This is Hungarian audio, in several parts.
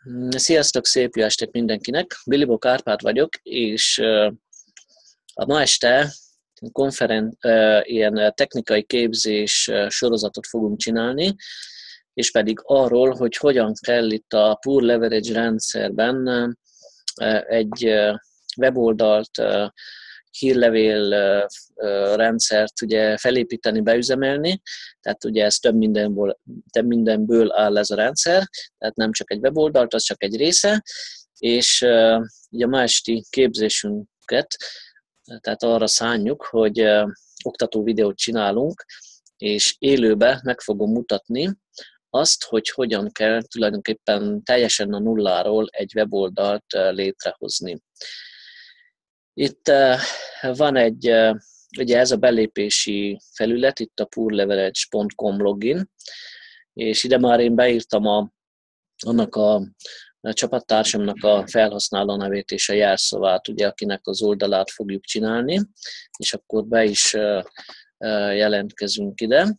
Sziasztok, szép jó estét mindenkinek! Bilibok Árpád vagyok, és a ma este ilyen technikai képzés sorozatot fogunk csinálni, és pedig arról, hogy hogyan kell itt a Poor Leverage rendszerben egy weboldalt, hírlevél rendszert ugye felépíteni, beüzemelni, tehát ugye ez több mindenből áll ez a rendszer, tehát nem csak egy weboldalt, az csak egy része, és ugye a ma esti képzésünket, tehát arra szánjuk, hogy oktató videót csinálunk, és élőbe meg fogom mutatni azt, hogy hogyan kell tulajdonképpen teljesen a nulláról egy weboldalt létrehozni. Itt van ugye ez a belépési felület, itt a poorleverage.com login, és ide már én beírtam annak a csapattársamnak a felhasználó nevét és a jelszavát, ugye, akinek az oldalát fogjuk csinálni, és akkor be is jelentkezünk ide.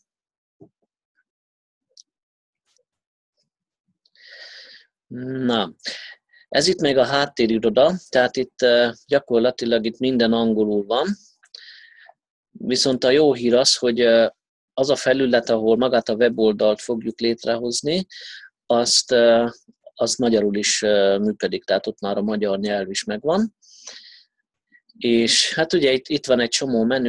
Na, ez itt még a háttériroda, tehát itt gyakorlatilag itt minden angolul van, viszont a jó hír az, hogy az a felület, ahol magát a weboldalt fogjuk létrehozni, azt magyarul is működik, tehát ott már a magyar nyelv is megvan. És hát ugye itt van egy csomó menü,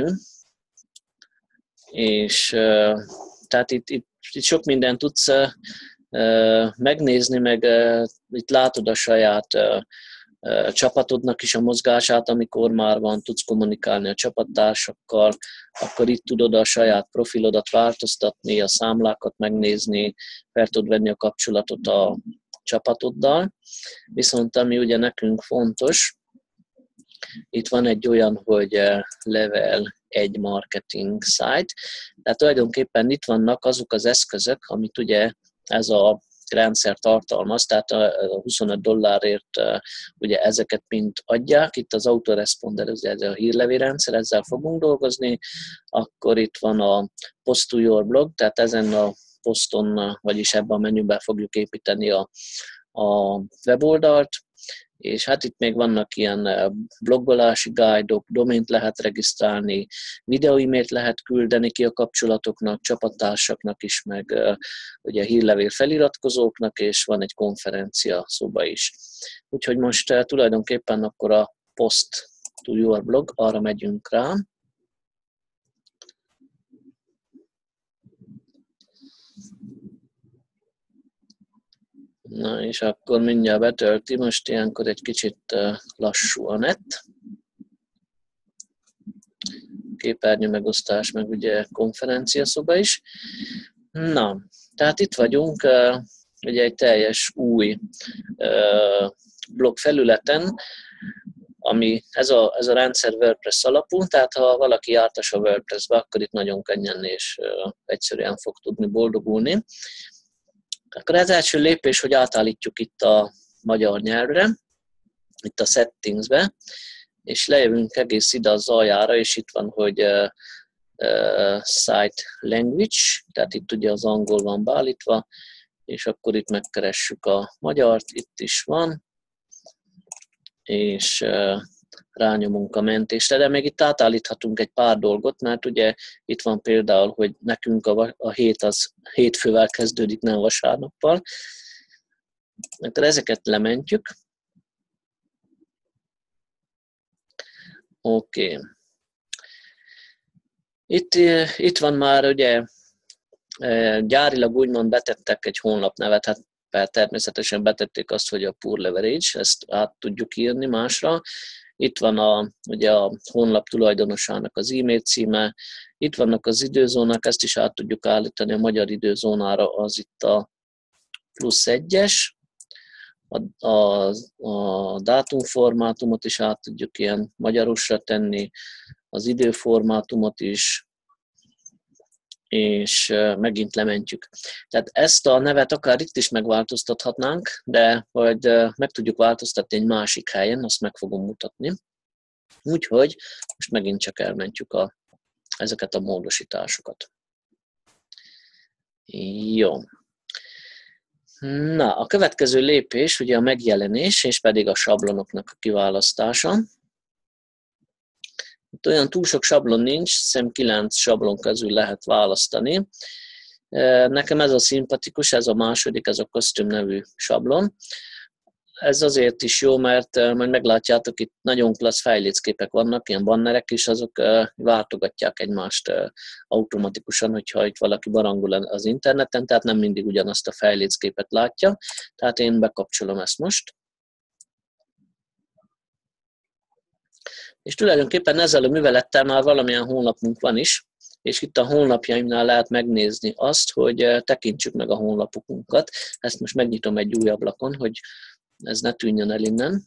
és tehát itt sok mindent tudsz megnézni, meg itt látod a saját csapatodnak is a mozgását, amikor már van, tudsz kommunikálni a csapattársakkal, akkor itt tudod a saját profilodat változtatni, a számlákat megnézni, fel tudod venni a kapcsolatot a csapatoddal. Viszont ami ugye nekünk fontos, itt van egy olyan, hogy Level 1 Marketing Site, tehát tulajdonképpen itt vannak azok az eszközök, amit ugye ez a rendszer tartalmaz, tehát a $25 ugye ezeket mind adják, itt az autoresponder, ez a hírlevélrendszer, ezzel fogunk dolgozni, akkor itt van a Post to Your Blog, tehát ezen a poszton, vagyis ebben a menüben fogjuk építeni a weboldalt, és hát itt még vannak ilyen bloggolási guide-ok, domént lehet regisztrálni, videó-e-mailt lehet küldeni ki a kapcsolatoknak, csapattársaknak is, meg ugye hírlevél feliratkozóknak, és van egy konferencia szoba is. Úgyhogy most tulajdonképpen akkor a Post to Your Blog, arra megyünk rá. Na, és akkor mindjárt betölti, most ilyenkor egy kicsit lassú a net. Képernyő megosztás, meg ugye konferenciaszoba is. Na, tehát itt vagyunk ugye egy teljes új blog felületen, ami ez a rendszer WordPress alapú, tehát ha valaki jártas a WordPressbe, akkor itt nagyon könnyen és egyszerűen fog tudni boldogulni. Akkor az első lépés, hogy átállítjuk itt a magyar nyelvre, itt a settingsbe, és lejövünk egész ide az aljára, és itt van, hogy Site Language, tehát itt ugye az angol van beállítva, és akkor itt megkeressük a magyart, itt is van, és rányomunk a mentésre, de még itt átállíthatunk egy pár dolgot, mert ugye itt van például, hogy nekünk a hét az hétfővel kezdődik, nem vasárnappal. Akkor ezeket lementjük. Oké. Itt van már ugye gyárilag úgymond betettek egy honlapnevet, hát természetesen betették azt, hogy a Poor Leverage, ezt át tudjuk írni másra. Itt van ugye a honlap tulajdonosának az e-mail címe, itt vannak az időzónák, ezt is át tudjuk állítani a magyar időzónára, az itt a +1-es, a dátumformátumot is át tudjuk ilyen magyarosra tenni, az időformátumot is, és megint lementjük. Tehát ezt a nevet akár itt is megváltoztathatnánk, de majd meg tudjuk változtatni egy másik helyen, azt meg fogom mutatni. Úgyhogy most megint csak elmentjük ezeket a módosításokat. Jó. Na, a következő lépés ugye a megjelenés, és pedig a sablonoknak a kiválasztása. Itt olyan túl sok sablon nincs, hiszem 9 sablon közül lehet választani. Nekem ez a szimpatikus, ez a második, ez a Costume nevű sablon. Ez azért is jó, mert majd meglátjátok, itt nagyon klassz fejlécképek vannak, ilyen bannerek is, azok váltogatják egymást automatikusan, hogyha itt valaki barangol az interneten, tehát nem mindig ugyanazt a fejlécképet látja. Tehát én bekapcsolom ezt most. És tulajdonképpen ezzel a művelettel már valamilyen honlapunk van is, és itt a honlapjaimnál lehet megnézni azt, hogy tekintsük meg a honlapunkat. Ezt most megnyitom egy új ablakon, hogy ez ne tűnjön el innen.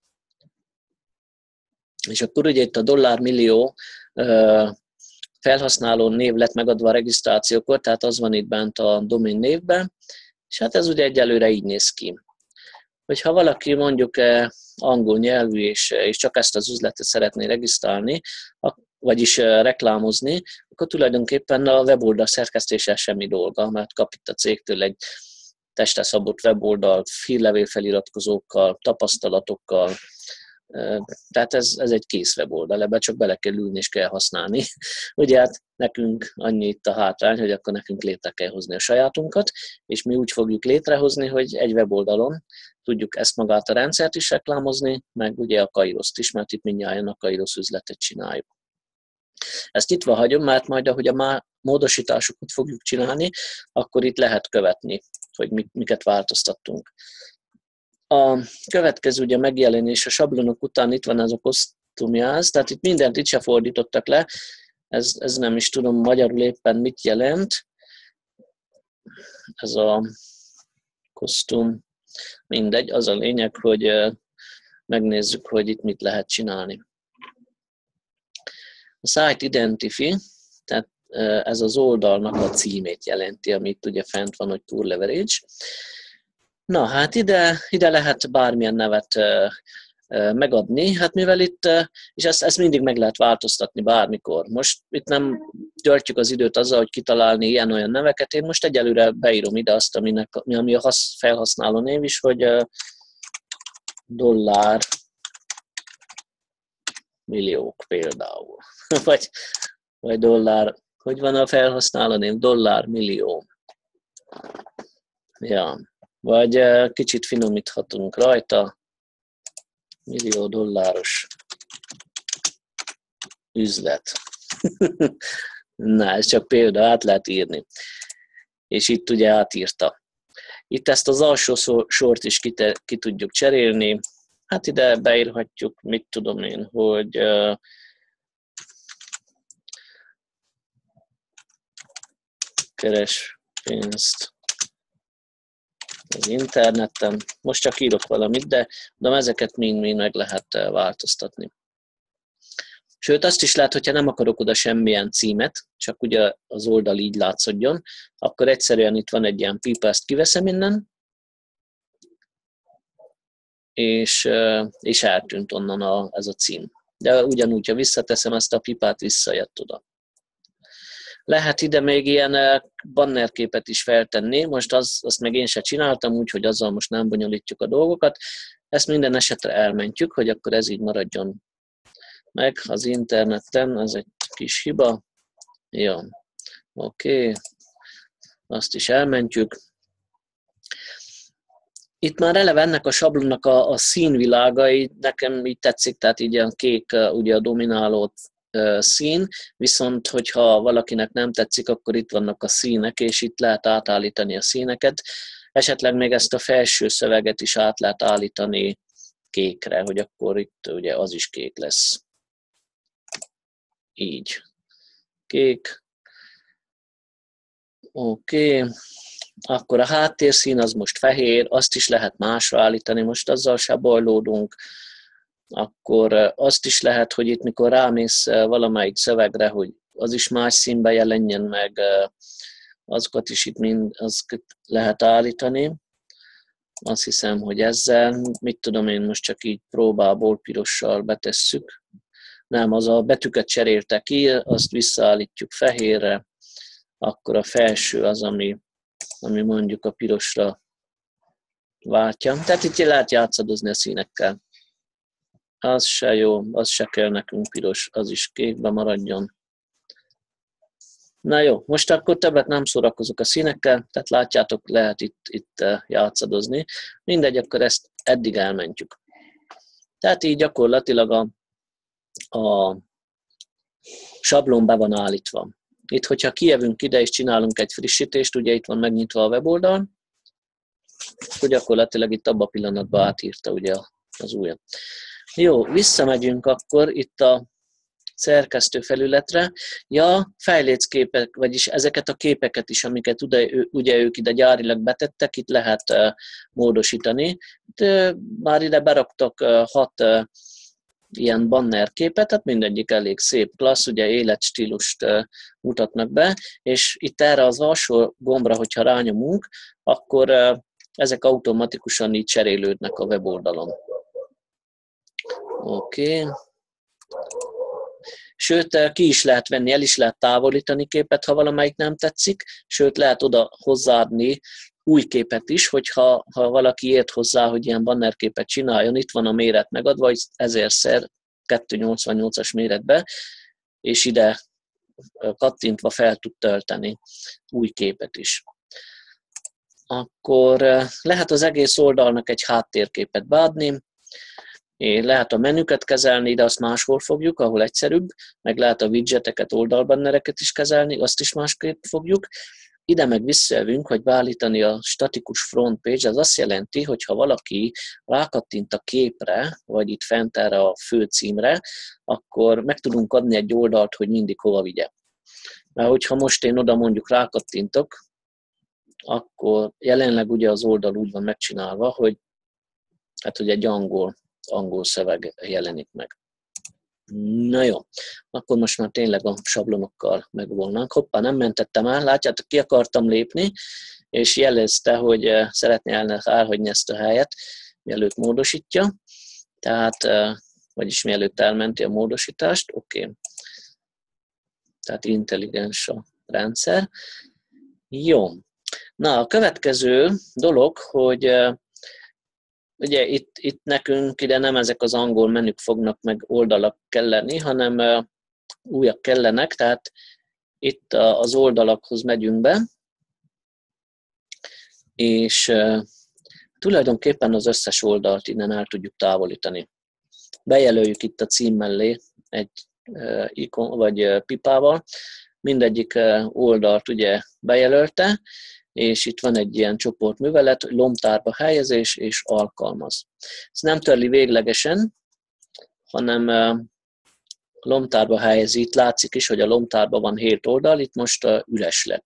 És akkor ugye itt a dollármillió felhasználó név lett megadva a regisztrációkor, tehát az van itt bent a domain névben, és hát ez ugye egyelőre így néz ki. Hogyha valaki mondjuk angol nyelvű, és csak ezt az üzletet szeretné regisztrálni, vagyis reklámozni, akkor tulajdonképpen a weboldal szerkesztéssel semmi dolga, mert kap itt a cégtől egy testre szabott weboldalt, hírlevél feliratkozókkal, tapasztalatokkal, tehát ez egy kész weboldal, ebbe csak bele kell ülni és kell használni. Ugye hát nekünk annyi itt a hátrány, hogy akkor nekünk létre kell hozni a sajátunkat, és mi úgy fogjuk létrehozni, hogy egy weboldalon tudjuk ezt magát a rendszert is reklámozni, meg ugye a Kairoszt is, mert itt mindjárt a Kairos üzletet csináljuk. Ezt nyitva hagyom, mert majd ahogy a módosításokat fogjuk csinálni, akkor itt lehet követni, hogy miket változtattunk. A következő ugye megjelenés a sablonok után itt van ez a kosztumjáz, tehát itt mindent itt se fordítottak le, ez nem is tudom magyarul éppen mit jelent. Ez a kosztum, mindegy, az a lényeg, hogy megnézzük, hogy itt mit lehet csinálni. A Site Identify, tehát ez az oldalnak a címét jelenti, amit ugye fent van, hogy Tour Leverage. Na hát ide lehet bármilyen nevet megadni, hát mivel itt, és ezt mindig meg lehet változtatni bármikor. Most itt nem töltjük az időt azzal, hogy kitalálni ilyen-olyan neveket, én most egyelőre beírom ide azt, ami a felhasználó név is, hogy dollár milliók például. vagy dollár, hogy van a felhasználó név? Dollár millió. Ja. Vagy kicsit finomíthatunk rajta, millió dolláros üzlet. Na, ez csak példa, át lehet írni. És itt ugye átírta. Itt ezt az alsó sort is ki tudjuk cserélni. Hát ide beírhatjuk, mit tudom én, hogy keres pénzt az interneten. Most csak írok valamit, de ezeket mind meg lehet változtatni. Sőt, azt is lehet, hogyha nem akarok oda semmilyen címet, csak ugye az oldal így látszódjon, akkor egyszerűen itt van egy ilyen pipa, ezt kiveszem innen, és eltűnt onnan ez a cím. De ugyanúgy, ha visszateszem ezt a pipát, visszajött oda. Lehet ide még ilyen bannerképet is feltenni, most azt meg én se csináltam, úgyhogy azzal most nem bonyolítjuk a dolgokat. Ezt minden esetre elmentjük, hogy akkor ez így maradjon meg az interneten, ez egy kis hiba. Jó, oké, azt is elmentjük. Itt már eleve ennek a sablonnak a színvilágai nekem így tetszik, tehát így ilyen kék ugye a domináló szín, viszont hogyha valakinek nem tetszik, akkor itt vannak a színek, és itt lehet átállítani a színeket. Esetleg még ezt a felső szöveget is át lehet állítani kékre, hogy akkor itt ugye az is kék lesz. Így. Kék. Oké. Akkor a háttérszín az most fehér, azt is lehet másra állítani, most azzal se bajlódunk. Akkor azt is lehet, hogy itt mikor rámész valamelyik szövegre, hogy az is más színben jelenjen meg, azokat is itt mind lehet állítani. Azt hiszem, hogy ezzel, mit tudom én, most csak így próbából pirossal betesszük. Nem, az a betűket cserélte ki, azt visszaállítjuk fehérre, akkor a felső az, ami mondjuk a pirosra váltja. Tehát itt lehet játszadozni a színekkel. Az se jó, az se kell nekünk piros, az is kékbe maradjon. Na jó, most akkor többet nem szórakozok a színekkel, tehát látjátok, lehet itt játszadozni. Mindegy, akkor ezt eddig elmentjük. Tehát így gyakorlatilag a sablon be van állítva. Itt, hogyha kijövünk ide és csinálunk egy frissítést, ugye itt van megnyitva a weboldal, akkor gyakorlatilag itt abban a pillanatban átírta ugye az újat. Jó, visszamegyünk akkor itt a szerkesztő felületre. Ja, fejlécképek, vagyis ezeket a képeket is, amiket ugye ők ide gyárilag betettek, itt lehet módosítani. Már ide beraktak 6 ilyen banner képet, tehát mindegyik elég szép, klassz, ugye életstílust mutatnak be, és itt erre az alsó gombra, hogyha rányomunk, akkor ezek automatikusan így cserélődnek a weboldalon. Oké. Sőt, ki is lehet venni, el is lehet távolítani képet, ha valamelyik nem tetszik, sőt, lehet oda hozzáadni új képet is, hogyha valaki ért hozzá, hogy ilyen bannerképet csináljon, itt van a méret megadva, hogy 1000x288-as méretbe, és ide kattintva fel tud tölteni új képet is. Akkor lehet az egész oldalnak egy háttérképet beadni, lehet a menüket kezelni, de azt máshol fogjuk, ahol egyszerűbb, meg lehet a widgeteket, oldalbannereket is kezelni, azt is másképp fogjuk. Ide meg visszajövünk, hogy beállítani a statikus front page, az azt jelenti, hogy ha valaki rákattint a képre, vagy itt fent erre a fő címre, akkor meg tudunk adni egy oldalt, hogy mindig hova vigye. Mert hogyha most én oda mondjuk rákattintok, akkor jelenleg ugye az oldal úgy van megcsinálva, hogy egy angol szöveg jelenik meg. Na jó, akkor most már tényleg a sablonokkal megvolnánk. Hoppá, nem mentettem el, látjátok, ki akartam lépni, és jelezte, hogy szeretné elhagyni ezt a helyet, mielőtt módosítja. Tehát, vagyis mielőtt elmenti a módosítást, oké. Tehát intelligens a rendszer. Jó. Na, a következő dolog, hogy ugye itt nekünk ide nem ezek az angol menük fognak meg oldalak kelleni, hanem újak kellenek, tehát itt az oldalakhoz megyünk be, és tulajdonképpen az összes oldalt innen el tudjuk távolítani. Bejelöljük itt a cím mellé egy ikon vagy pipával, mindegyik oldalt ugye bejelölte, és itt van egy ilyen csoportművelet, lomtárba helyezés és alkalmaz. Ez nem törli véglegesen, hanem lomtárba helyezi. Itt látszik is, hogy a lomtárban van 7 oldal, itt most üres lett.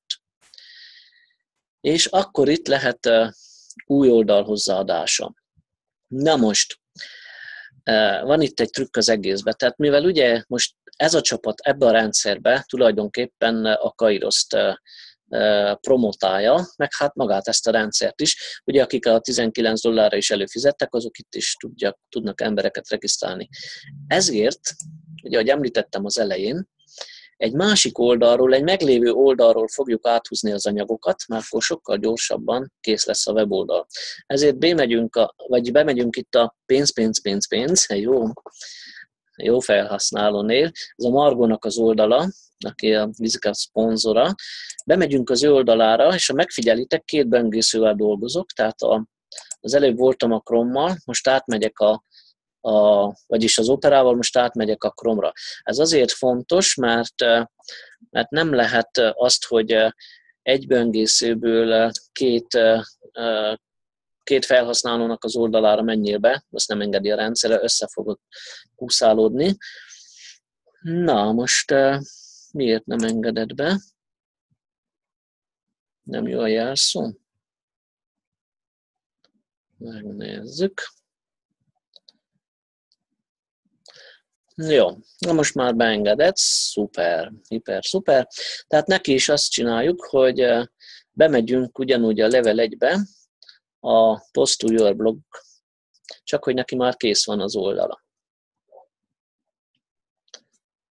És akkor itt lehet új oldal hozzáadása. Na most, van itt egy trükk az egészben. Tehát mivel ugye most ez a csapat ebbe a rendszerbe tulajdonképpen a Kairoszt promotálja, meg hát magát ezt a rendszert is. Ugye akik a $19 is előfizettek, azok itt is tudnak embereket regisztrálni. Ezért, ugye ahogy említettem az elején, egy másik oldalról, egy meglévő oldalról fogjuk áthúzni az anyagokat, mert akkor sokkal gyorsabban kész lesz a weboldal. Ezért bemegyünk itt a pénz, jó felhasználónél, ez a Margónak az oldala, aki a Visicast szponzora. Bemegyünk az ő oldalára, és ha megfigyelitek, 2 böngészővel dolgozok, tehát az előbb voltam a Chrome-mal, most átmegyek vagyis az Operával, most átmegyek a Chrome-ra. Ez azért fontos, mert nem lehet azt, hogy egy böngészőből két felhasználónak az oldalára menjél be, azt nem engedi a rendszer, össze fogod húszálódni. Na, most miért nem engedett be? Nem jó a jelszó? Megnézzük. Jó, na most már beengedett, szuper, szuper. Tehát neki is azt csináljuk, hogy bemegyünk ugyanúgy a level 1-be, a Post to Your Blog, csak hogy neki már kész van az oldala.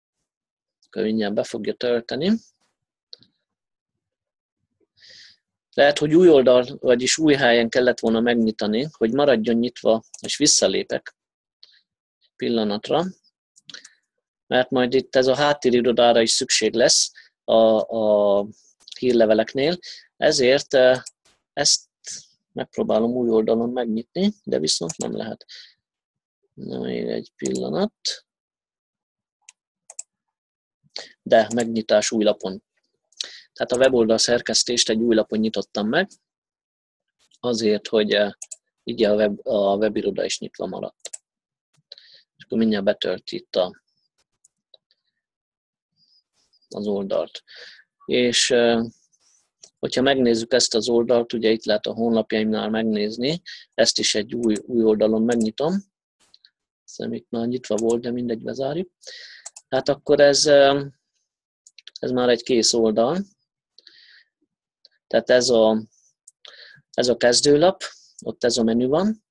Könnyen be fogja tölteni. Lehet, hogy új oldal, vagyis új helyen kellett volna megnyitani, hogy maradjon nyitva, és visszalépek pillanatra, mert majd itt ez a háttérirodára is szükség lesz a hírleveleknél, ezért ezt megpróbálom új oldalon megnyitni, de viszont nem lehet. Na, még egy pillanat. De megnyitás új lapon. Tehát a weboldal szerkesztést egy új lapon nyitottam meg, azért, hogy így a webiroda is nyitva maradt. És akkor mindjárt betölt itt az oldalt. És hogyha megnézzük ezt az oldalt, ugye itt lehet a honlapjaimnál megnézni, ezt is egy új oldalon megnyitom. Szerintem itt már nyitva volt, de mindegy, bezárjuk. Hát akkor ez már egy kész oldal. Tehát ez a kezdőlap, ott ez a menü van.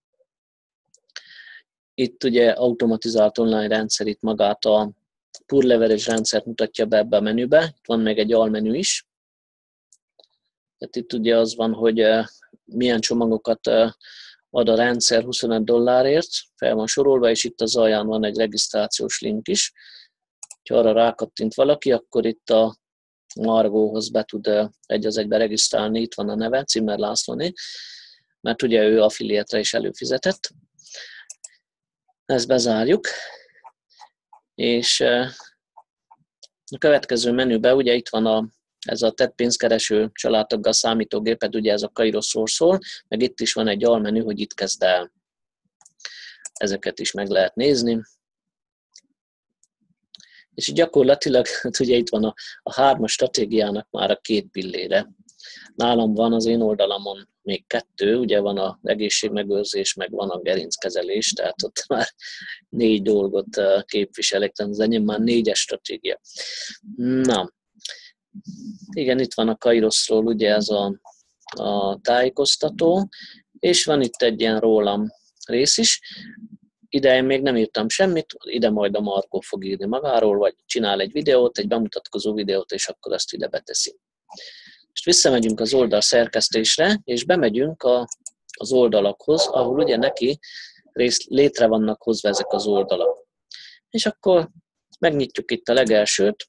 Itt ugye automatizált online rendszer, itt magát a Pure Leverage rendszert mutatja be ebbe a menübe. Itt van még egy almenü is. Tehát itt ugye az van, hogy milyen csomagokat ad a rendszer $25, fel van sorolva, és itt az alján van egy regisztrációs link is. Ha arra rákattint valaki, akkor itt a Margóhoz be tud egy az egybe regisztrálni, itt van a neve, Cimmer Lászlóné, mert ugye ő affiliate-re is előfizetett. Ezt bezárjuk, és a következő menüben ugye itt van ez a tett pénzkereső családtaggal számítógéped, ugye ez a Kairosról szól, meg itt is van egy almenü, hogy itt kezd el. Ezeket is meg lehet nézni. És gyakorlatilag, hát ugye itt van a 3-as stratégiának már a 2 pillére. Nálam van az én oldalamon még 2, ugye van az egészségmegőrzés, meg van a gerinckezelés, tehát ott már 4 dolgot képviselek, tehát az enyém már 4-es stratégia. Na, igen, itt van a Kairosról ugye ez a tájékoztató, és van itt egy ilyen rólam rész is. Ide én még nem írtam semmit, ide majd a Markó fog írni magáról, vagy csinál egy videót, egy bemutatkozó videót, és akkor azt ide beteszi. Most visszamegyünk az oldal szerkesztésre, és bemegyünk az oldalakhoz, ahol ugye neki létre vannak hozva ezek az oldalak. És akkor megnyitjuk itt a legelsőt,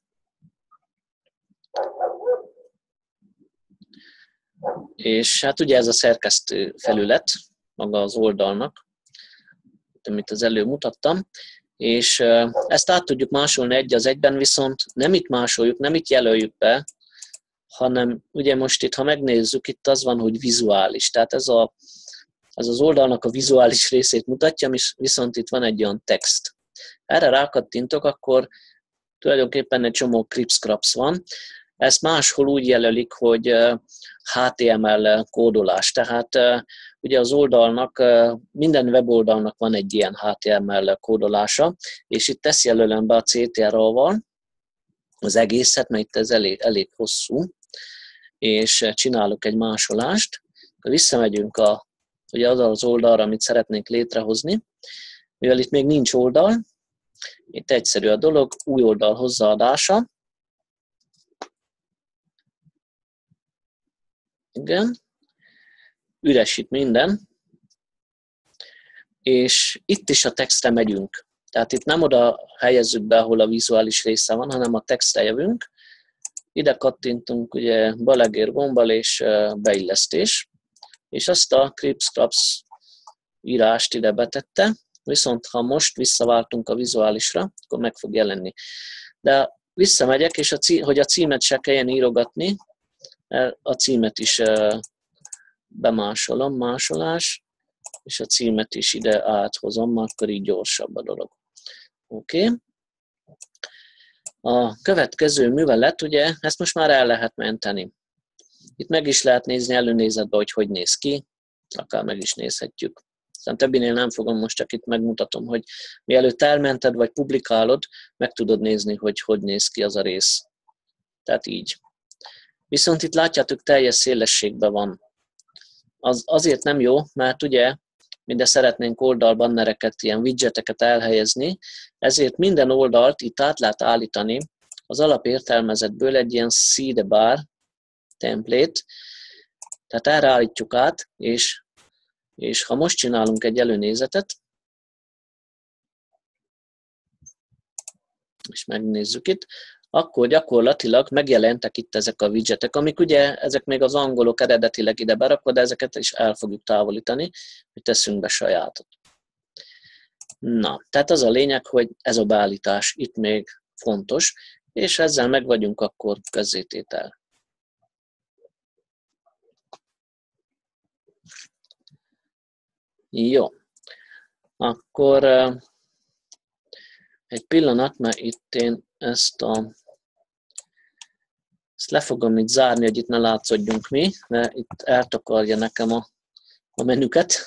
és hát ugye ez a szerkesztő felület, maga az oldalnak, amit az előbb mutattam, és ezt át tudjuk másolni egy az egyben, viszont nem itt másoljuk, nem itt jelöljük be, hanem ugye most itt, ha megnézzük, itt az van, hogy vizuális, tehát ez az oldalnak a vizuális részét mutatja, viszont itt van egy olyan text. Erre rákattintok, akkor tulajdonképpen egy csomó cripscraps van. Ezt máshol úgy jelölik, hogy HTML kódolás, tehát ugye az oldalnak, minden weboldalnak van egy ilyen HTML kódolása, és itt ezt jelölöm be a CTRL-val, az egészet, mert itt ez elég hosszú, és csinálok egy másolást, akkor visszamegyünk ugye az oldalra, amit szeretnénk létrehozni, mivel itt még nincs oldal, itt egyszerű a dolog, új oldal hozzáadása. Igen, üresít minden, és itt is a textre megyünk. Tehát itt nem oda helyezzük be, ahol a vizuális része van, hanem a textre jövünk. Ide kattintunk ugye balegér gombbal és beillesztés, és azt a cripscraps írást ide betette, viszont ha most visszaváltunk a vizuálisra, akkor meg fog jelenni. De visszamegyek, és hogy a címet se kelljen írogatni, a címet is bemásolom, másolás, és a címet is ide áthozom, akkor így gyorsabb a dolog. Oké. A következő művelet, ugye, ezt most már el lehet menteni. Itt meg is lehet nézni előnézetbe, hogy néz ki, akár meg is nézhetjük. Aztán többinél nem fogom, most csak itt megmutatom, hogy mielőtt elmented, vagy publikálod, meg tudod nézni, hogy néz ki az a rész. Tehát így. Viszont itt látjátok, teljes szélességben van. Azért nem jó, mert ugye minden szeretnénk oldalbannereket, ilyen widgeteket elhelyezni, ezért minden oldalt itt át lehet állítani az alapértelmezetből egy ilyen seed bar template, Tehát erre állítjuk át, és ha most csinálunk egy előnézetet, és megnézzük itt, akkor gyakorlatilag megjelentek itt ezek a widgetek, amik ugye, ezek még az angolok eredetileg ide berakva, de ezeket is el fogjuk távolítani, hogy teszünk be sajátot. Na, tehát az a lényeg, hogy ez a beállítás itt még fontos, és ezzel meg vagyunk akkor közzététel. Jó, akkor egy pillanat, mert itt én ezt le fogom itt zárni, hogy itt ne látszódjunk mi, mert itt eltakarja nekem a menüket.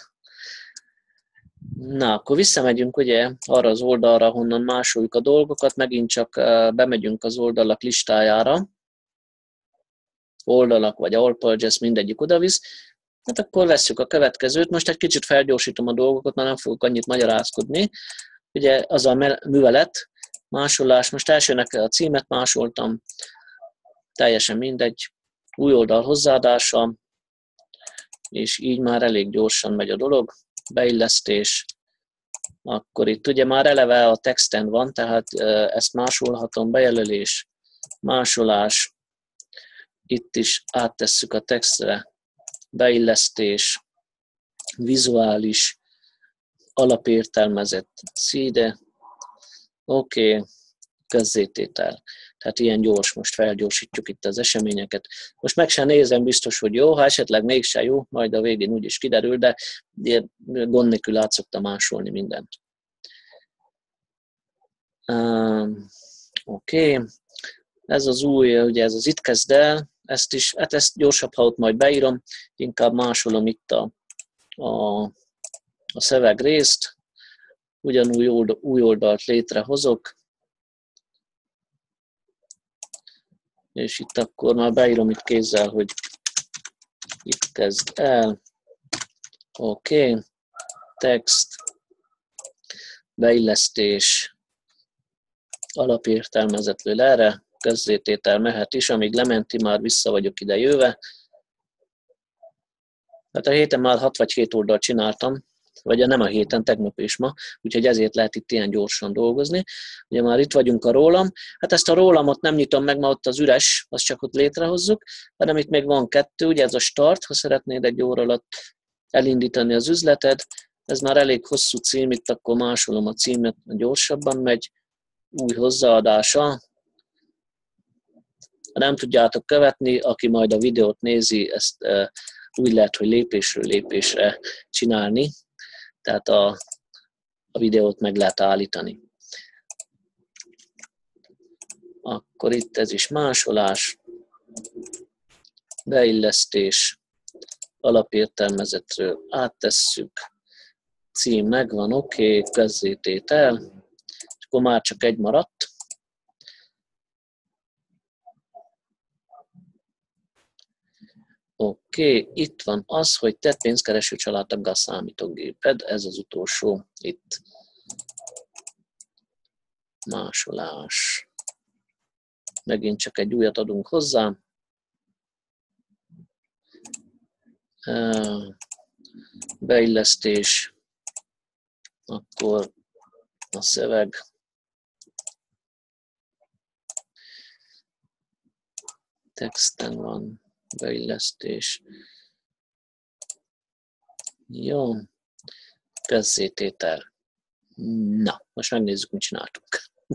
Na, akkor visszamegyünk ugye arra az oldalra, honnan másoljuk a dolgokat, megint csak bemegyünk az oldalak listájára, oldalak vagy all pages, mindegyik odavisz. Hát akkor vesszük a következőt, most egy kicsit felgyorsítom a dolgokat, mert nem fogok annyit magyarázkodni. Ugye az a művelet, másolás, most elsőnek a címet másoltam, teljesen mindegy, új oldal hozzáadása, és így már elég gyorsan megy a dolog, beillesztés, akkor itt ugye már eleve a texten van, tehát ezt másolhatom, bejelölés, másolás, itt is áttesszük a textre, beillesztés, vizuális, alapértelmezett szíde, oké, közzététel. Tehát ilyen gyors, most felgyorsítjuk itt az eseményeket. Most meg sem nézem, biztos, hogy jó, ha esetleg mégse jó, majd a végén úgyis kiderül, de gond nélkül át szoktam másolni mindent. Oké. Ez az új, ugye ez az itt kezd el, ezt is, hát ezt gyorsabb, ha ott majd beírom, inkább másolom itt a szövegrészt, ugyanúgy új oldalt létrehozok, és itt akkor már beírom itt kézzel, hogy itt kezd el, oké, text, beillesztés, alapértelmezetről erre, közzététel mehet is, amíg lementi, már vissza vagyok ide jöve. Hát a héten már 6 vagy 7 oldalt csináltam, vagy nem a héten, tegnap és ma, úgyhogy ezért lehet itt ilyen gyorsan dolgozni. Ugye már itt vagyunk a rólam, hát ezt a rólamot nem nyitom meg, mert ott az üres, azt csak ott létrehozzuk, hanem itt még van 2, ugye ez a start, ha szeretnéd egy óra alatt elindítani az üzleted, ez már elég hosszú cím, itt akkor másolom a címet, gyorsabban megy, új hozzáadása. Ha nem tudjátok követni, aki majd a videót nézi, ezt úgy lehet, hogy lépésről lépésre csinálni, tehát a videót meg lehet állítani. Akkor itt ez is másolás, beillesztés, alapértelmezetről áttesszük, cím megvan, oké, közzététel, és akkor már csak egy maradt. Oké, itt van az, hogy te pénzkereső családtaggal számítógéped, ez az utolsó itt. Másolás. Megint csak egy újat adunk hozzá. Beillesztés. Akkor a szöveg. Texten van. Beillesztés. Jó. Közzététel. Na, most megnézzük, mit csináltunk.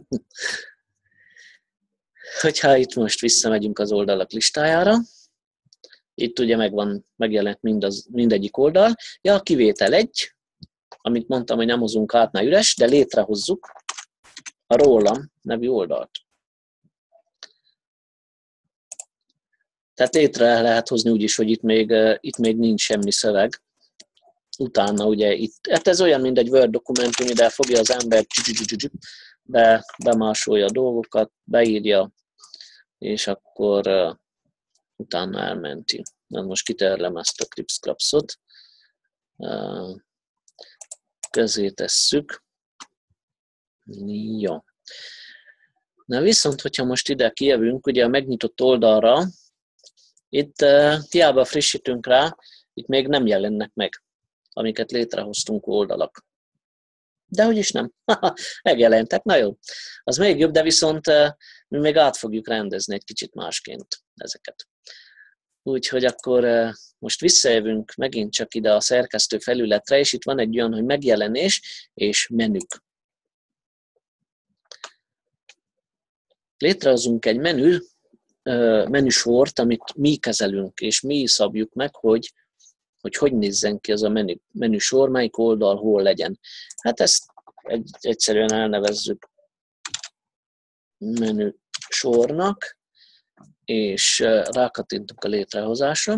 Hogyha itt most visszamegyünk az oldalak listájára, itt ugye megjelent mindegyik oldal. Ja, kivétel 1, amit mondtam, hogy nem hozunk át, ne üres, de létrehozzuk a rólam nevű oldalt. Tehát létre lehet hozni úgy is, hogy itt még nincs semmi szöveg. Utána ugye itt, hát ez olyan, mint egy Word dokumentum, ide fogja az ember, bemásolja a dolgokat, beírja, és akkor utána elmenti. Na most kitörlem ezt a Cripscrapsot, közé tesszük. Jó. Na viszont, hogyha most ide kijövünk, ugye a megnyitott oldalra, Itt hiába frissítünk rá, itt még nem jelennek meg, amiket létrehoztunk oldalak. De hogy is nem. Megjelentek, na jó. Az még jobb, de viszont mi még át fogjuk rendezni egy kicsit másként ezeket. Úgyhogy akkor most visszajövünk megint csak ide a szerkesztő felületre, és itt van egy olyan, hogy megjelenés és menük. Létrehozunk egy menüsort, amit mi kezelünk, és mi szabjuk meg, hogy nézzen ki az a menüsor, melyik oldal hol legyen. Hát ezt egyszerűen elnevezzük menüsornak, és rákattintunk a létrehozásra.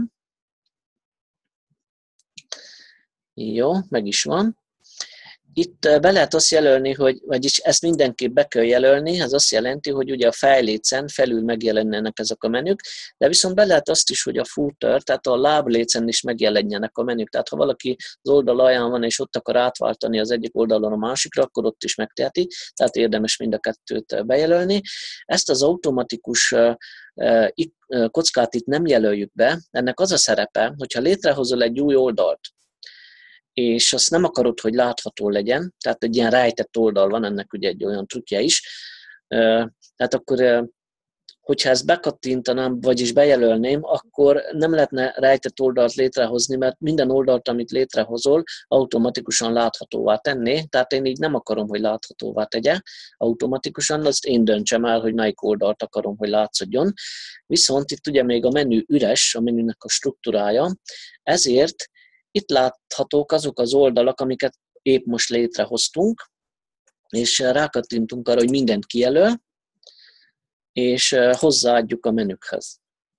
Jó, meg is van. Itt be lehet azt jelölni, vagyis ezt mindenképp be kell jelölni, ez azt jelenti, hogy ugye a fejlécen felül megjelennek ezek a menük, de viszont be lehet azt is, hogy a footer, tehát a láblécen is megjelenjenek a menük. Tehát ha valaki az oldal alján van, és ott akar átváltani az egyik oldalon a másikra, akkor ott is megteheti, tehát érdemes mind a kettőt bejelölni. Ezt az automatikus kockát itt nem jelöljük be, ennek az a szerepe, hogyha létrehozol egy új oldalt, és azt nem akarod, hogy látható legyen, tehát egy ilyen rejtett oldal van, ennek ugye egy olyan trükkje is, tehát akkor, hogyha ezt bekattintanám, vagyis bejelölném, akkor nem lehetne rejtett oldalt létrehozni, mert minden oldalt, amit létrehozol, automatikusan láthatóvá tenné, tehát én így nem akarom, hogy láthatóvá tegye automatikusan, azt én döntsem el, hogy melyik oldalt akarom, hogy látszódjon. Viszont itt ugye még a menü üres, a menünek a struktúrája, ezért itt láthatók azok az oldalak, amiket épp most létrehoztunk, és rákattintunk arra, hogy mindent kijelöl, és hozzáadjuk a menükhez.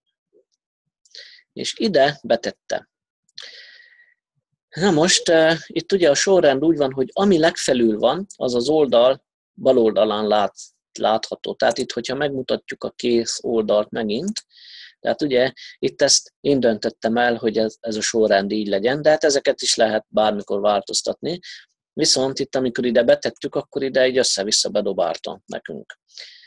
És ide betette. Na most, itt ugye a sorrend úgy van, hogy ami legfelül van, az az oldal bal oldalán látható. Tehát itt, hogyha megmutatjuk a kész oldalt megint, tehát ugye itt ezt én döntöttem el, hogy ez a sorrend így legyen, de hát ezeket is lehet bármikor változtatni. Viszont itt, amikor ide betettük, akkor ide egy össze-vissza bedobálta nekünk.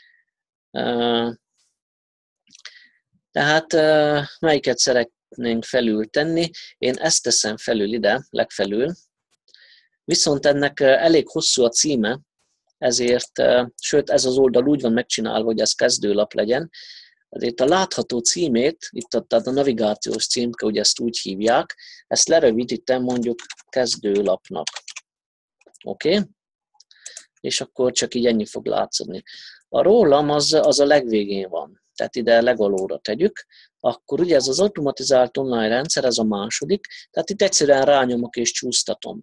Tehát melyiket szeretnénk felül tenni? Én ezt teszem felül ide, legfelül. Viszont ennek elég hosszú a címe, ezért, sőt ez az oldal úgy van megcsinálva, hogy ez kezdőlap legyen, ezért a látható címét, itt tehát a navigációs címke, ugye ezt úgy hívják, ezt lerövidítem mondjuk kezdőlapnak. Oké? És akkor csak így ennyi fog látszani. A rólam az a legvégén van, tehát ide legalóra tegyük, akkor ugye ez az automatizált online rendszer, ez a második, tehát itt egyszerűen rányomok és csúsztatom.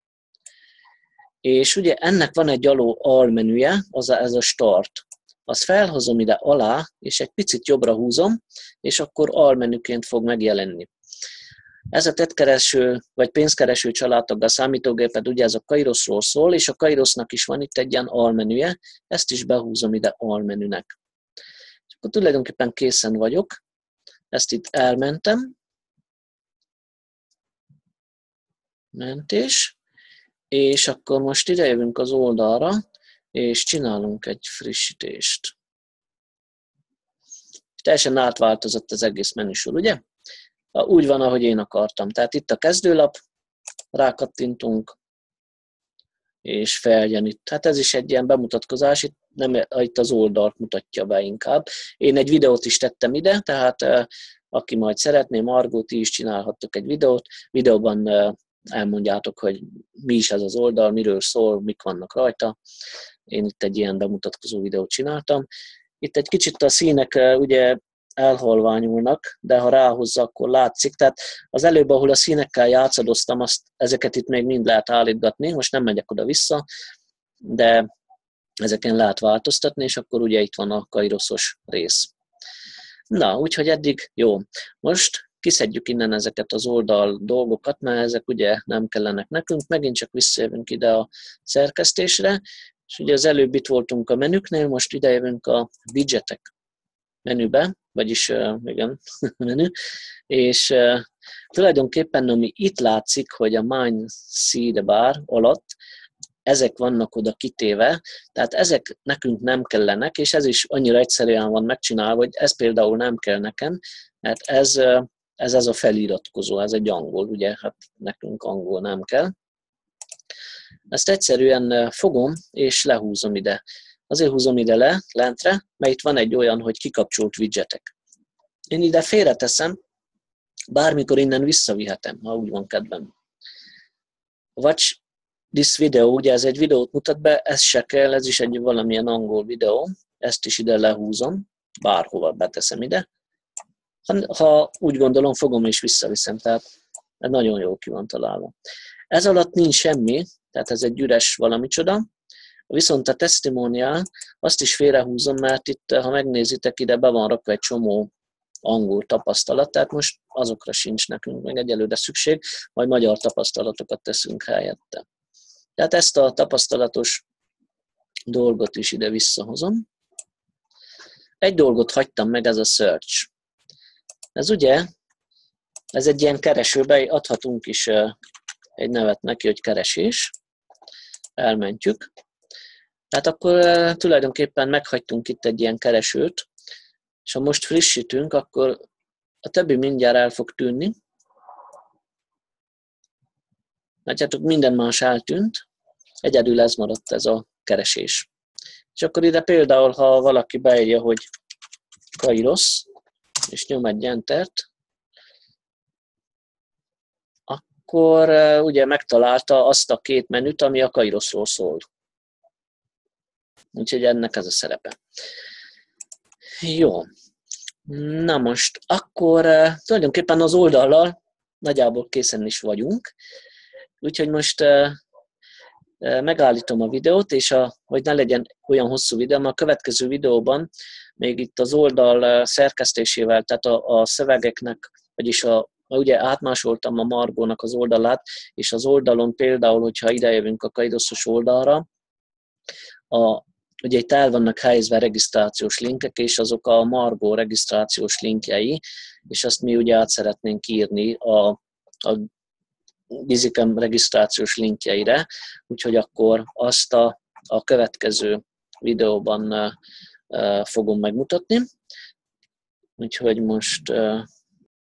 És ugye ennek van egy almenüje, ez a start. Azt felhozom ide alá, és egy picit jobbra húzom, és akkor almenüként fog megjelenni. Ez a tettkereső vagy pénzkereső családtag a számítógéped, ugye ez a Kairosról szól, és a Kairosnak is van itt egy ilyen almenüje, ezt is behúzom ide almenünek. És akkor tulajdonképpen készen vagyok, ezt itt elmentem, mentés, és akkor most idejövünk az oldalra, és csinálunk egy frissítést. Teljesen átváltozott az egész menüsor, ugye? Úgy van, ahogy én akartam. Tehát itt a kezdőlap, rákattintunk, és feljön itt. Hát ez is egy ilyen bemutatkozás, itt az oldalt mutatja be inkább. Én egy videót is tettem ide, tehát aki majd szeretné, Margó, ti is csinálhattok egy videót. Videóban elmondjátok, hogy mi is ez az oldal, miről szól, mik vannak rajta. Én itt egy ilyen bemutatkozó videót csináltam. Itt egy kicsit a színek ugye elhalványulnak, de ha ráhozza, akkor látszik. Tehát az előbb, ahol a színekkel játszadoztam, ezeket itt még mind lehet állítgatni, most nem megyek oda-vissza, de ezeken lehet változtatni, és akkor ugye itt van a Kairosos rész. Na, úgyhogy eddig jó. Most kiszedjük innen ezeket az oldal dolgokat, mert ezek ugye nem kellenek nekünk, megint csak visszajövünk ide a szerkesztésre, és ugye az előbb itt voltunk a menüknél, most idejövünk a widgetek menübe, vagyis igen, menü, és tulajdonképpen ami itt látszik, hogy a Mine See the Bar alatt, ezek vannak oda kitéve, tehát ezek nekünk nem kellenek, és ez is annyira egyszerűen van megcsinálva, hogy ez például nem kell nekem, mert ez a feliratkozó, ez egy angol, ugye, hát nekünk angol nem kell. Ezt egyszerűen fogom és lehúzom ide. Azért húzom ide lentre, mert itt van egy olyan, hogy kikapcsolt widgetek. Én ide félreteszem, bármikor innen visszavihetem, ha úgy van kedvem. Watch this video, ugye ez egy videót mutat be, ez se kell, ez is egy valamilyen angol videó, ezt is ide lehúzom, bárhova beteszem ide. Ha úgy gondolom, fogom és visszaviszem, tehát ez nagyon jól ki van találva. Ez alatt nincs semmi, tehát ez egy üres valamicsoda, viszont a testimonial, azt is félrehúzom, mert itt, ha megnézitek, ide be van rakva egy csomó angol tapasztalat, tehát most azokra sincs nekünk meg egyelőre szükség, majd magyar tapasztalatokat teszünk helyette. Tehát ezt a tapasztalatos dolgot is ide visszahozom. Egy dolgot hagytam meg, ez a search. Ez ugye, ez egy ilyen keresőbe, adhatunk is egy nevet neki, hogy keresés. Elmentjük. Tehát akkor tulajdonképpen meghagytunk itt egy ilyen keresőt, és ha most frissítünk, akkor a többi mindjárt el fog tűnni. Látjátok, minden más eltűnt, egyedül ez maradt, ez a keresés. És akkor ide például, ha valaki beírja, hogy Kairos, és nyom egy Entert, akkor ugye megtalálta azt a két menüt, ami a Kairosról szól. Úgyhogy ennek ez a szerepe. Jó. Na most, akkor tulajdonképpen az oldallal nagyjából készen is vagyunk. Úgyhogy most megállítom a videót, és hogy ne legyen olyan hosszú videó, mert a következő videóban még itt az oldal szerkesztésével, tehát a szövegeknek, vagyis ugye átmásoltam a Margónak az oldalát, és az oldalon például, hogyha idejövünk a Kairosos oldalra, ugye itt el vannak helyezve regisztrációs linkek, és azok a Margó regisztrációs linkjei, és azt mi ugye át szeretnénk írni a Gizikem regisztrációs linkjeire, úgyhogy akkor azt a következő videóban fogom megmutatni. Úgyhogy most